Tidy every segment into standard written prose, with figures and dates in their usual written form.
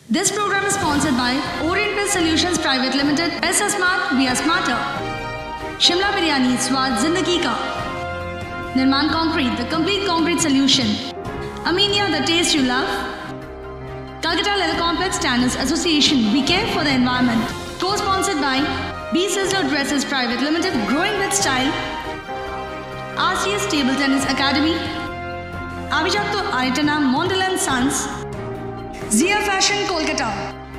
This program is sponsored by Oriental Solutions Private Limited. ऐसा smart we are smarter. Shimla biryani स्वाद जिंदगी का. Nirman concrete the complete concrete solution. Aminia the taste you love. Calcutta Leather Complex Tanners Association. We care for the environment. Co-sponsored by B Sizzler Dresses Private Limited. Growing with style. RCS Table Tennis Academy. Abhijato Aitana Mondal and Sons. Zia fashion Kolkata.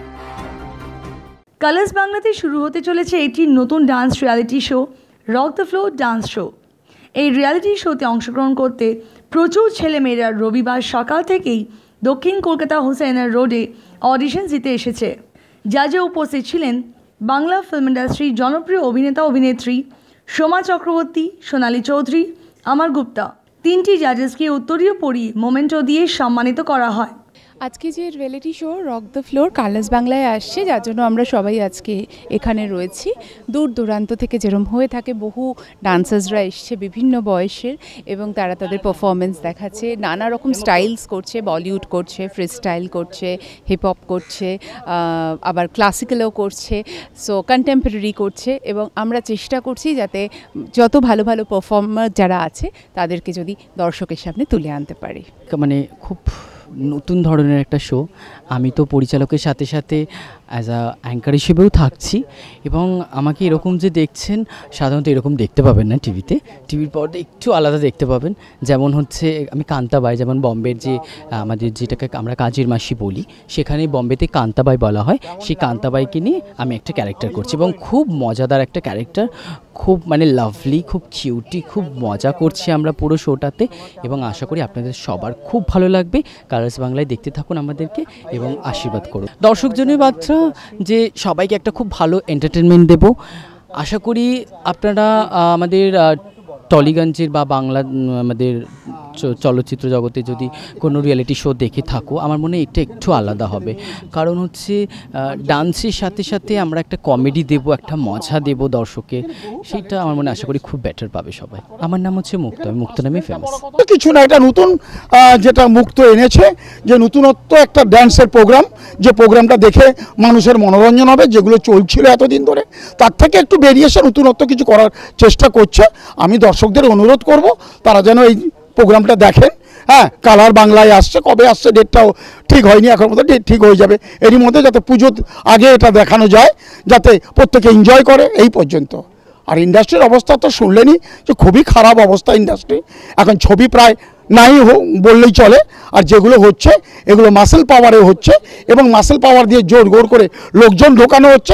Colors বাংলাতে শুরু হতে চলেছে একটি নতুন dance reality show, rock the floor dance show. এই reality শোতে অংশগ্রহণ করতে প্রচুর ছেলেমেয়েরা রবিবার সকাল থেকেই দক্ষিণ কলকাতা হুসাইনার রোডে অডিশন দিতে এসেছে। জাজে উপস্থিত ছিলেন বাংলা ফিল্ম ইন্ডাস্ট্রির জনপ্রিয় অভিনেতা অভিনেত্রী সোমা চক্রবর্তী, সোনালী চৌধুরী, আমার গুপ্তা। তিনটি জাজেসকে উত্তরীয় পরিয়ে মোমেন্টো দিয়ে সম্মানিত করা হয়। আজকে যে reality show rock the floor Colors বাংলায় আসছে, যার জন্য আমরা সবাই আজকে এখানে রয়েছি। দূর দূরান্ত থেকে যেরকম হয়ে থাকে বহু ডান্সার্সরা এসছে বিভিন্ন বয়সের, এবং তারা তাদের পারফরমেন্স দেখাচ্ছে, নানা রকম স্টাইলস করছে, বলিউড করছে, ফ্রি স্টাইল করছে, হিপ হপ করছে, আবার ক্লাসিক্যালও করছে, সো কন্টেম্পোরারি করছে। এবং আমরা চেষ্টা করছি যাতে যত ভালো ভালো পারফর্মার যারা আছে তাদেরকে যদি দর্শকের সামনে তুলে আনতে পারি। মানে খুব নতুন ধরনের একটা শো। আমি তো পরিচালকের সাথে সাথে অ্যাজ আ অ্যাঙ্কার হিসেবেও থাকছি, এবং আমাকে এরকম যে দেখছেন সাধারণত এরকম দেখতে পাবেন না টিভিতে। টিভির পর্দায় একটু আলাদা দেখতে পাবেন। যেমন হচ্ছে আমি কান্তাবাই, যেমন বম্বের যে আমাদের যেটাকে আমরা কাজের মাসি বলি, সেখানে বম্বেতে কান্তাবাই বলা হয়। সেই কান্তাবাইকে নিয়ে আমি একটা ক্যারেক্টার করছি, এবং খুব মজাদার একটা ক্যারেক্টার, খুব মানে লাভলি, খুব কিউটি, খুব মজা করছি আমরা পুরো শোটাতে। এবং আশা করি আপনাদের সবার খুব ভালো লাগবে। কালার্স বাংলায় দেখতে থাকুন আমাদেরকে এবং আশীর্বাদ করুন। দর্শকজনের বাচ্চা যে সবাইকে একটা খুব ভালো এন্টারটেনমেন্ট দেব। আশা করি আপনারা আমাদের টলিগঞ্জের বা বাংলা আমাদের চলচ্চিত্র জগতে যদি কোনো রিয়েলিটি শো দেখে থাকো, আমার মনে হয় এটা একটু আলাদা হবে। কারণ হচ্ছে ডান্সের সাথে সাথে আমরা একটা কমেডি দেব, একটা মজা দেব দর্শকে, সেইটা আমার মনে আশা করি খুব বেটার পাবে সবাই। আমার নাম হচ্ছে মুক্ত, আমি মুক্ত নামে ফেমাস। কিছু না, এটা নতুন যেটা মুক্ত এনেছে, যে নতুনত্ব একটা ড্যান্সের প্রোগ্রাম, যে প্রোগ্রামটা দেখে মানুষের মনোরঞ্জন হবে, যেগুলো চলছিল এতদিন ধরে তার থেকে একটু বেরিয়ে এসে নতুনত্ব কিছু করার চেষ্টা করছে। আমি দর্শকদের অনুরোধ করব তারা যেন এই প্রোগ্রামটা দেখেন। হ্যাঁ, কালার বাংলায় আসছে, কবে আসছে ডেটটাও ঠিক হয়নি, এখন মতো ডেট ঠিক হয়ে যাবে এরই মধ্যে, যাতে পুজোর আগে এটা দেখানো যায়, যাতে প্রত্যেকে এনজয় করে, এই পর্যন্ত। আর ইন্ডাস্ট্রির অবস্থা তো শুনলেনি যে খুবই খারাপ অবস্থা ইন্ডাস্ট্রি। এখন ছবি প্রায় নাই বললেই চলে। আর যেগুলো হচ্ছে এগুলো মাসেল পাওয়ারে হচ্ছে, এবং মাসেল পাওয়ার দিয়ে জোর গোর করে লোকজন ঢোকানো হচ্ছে,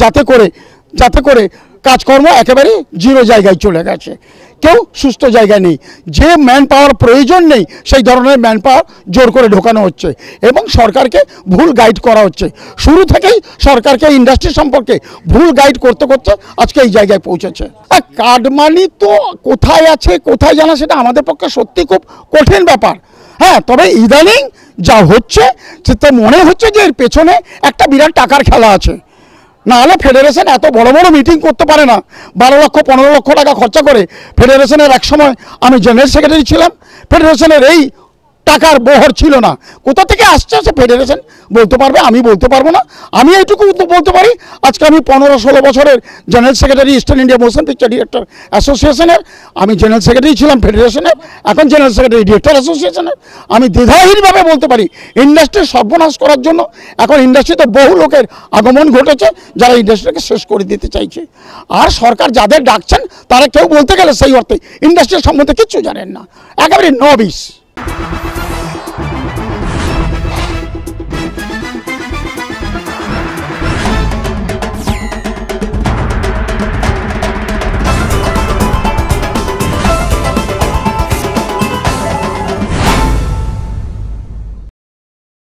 যাতে করে কাজকর্ম একেবারে জিরো জায়গায় চলে গেছে, কেউ সুস্থ জায়গায় নেই। যে ম্যান পাওয়ার প্রয়োজন নেই সেই ধরনের ম্যান পাওয়ার জোর করে ঢোকানো হচ্ছে, এবং সরকারকে ভুল গাইড করা হচ্ছে। শুরু থেকেই সরকারকে ইন্ডাস্ট্রি সম্পর্কে ভুল গাইড করতে করতে আজকে এই জায়গায় পৌঁছেছে। কাটমানি তো কোথায় আছে কোথায় জানা, সেটা আমাদের পক্ষে সত্যি খুব কঠিন ব্যাপার। হ্যাঁ, তবে ইদানিং যা হচ্ছে সেটা মনে হচ্ছে যে এর পেছনে একটা বিরাট টাকার খেলা আছে। নাহলে ফেডারেশন এত বড় বড় মিটিং করতে পারে না। 12 লক্ষ 15 লক্ষ টাকা খরচা করে ফেডারেশনের এক সময় আমি জেনারেল সেক্রেটারি ছিলাম, ফেডারেশনের এই টাকার বহর ছিল না। কোথা থেকে আসছে সে ফেডারেশন বলতে পারবে, আমি বলতে পারবো না। আমি এইটুকু বলতে পারি, আজকে আমি 15-16 বছরের general secretary eastern India motion picture director অ্যাসোসিয়েশনের। আমি জেনারেল সেক্রেটারি ছিলাম ফেডারেশনের, এখন জেনারেল সেক্রেটারি ডিরেক্টর অ্যাসোসিয়েশনের। আমি দ্বিধাহীনভাবে বলতে পারি ইন্ডাস্ট্রির সর্বনাশ করার জন্য এখন ইন্ডাস্ট্রিতে বহু লোকের আগমন ঘটেছে, যারা ইন্ডাস্ট্রিকে শেষ করে দিতে চাইছে। আর সরকার যাদের ডাকছেন তারা কেউ বলতে গেলে সেই অর্থে ইন্ডাস্ট্রির সম্বন্ধে কিচ্ছু জানেন না, একেবারে নবিশ।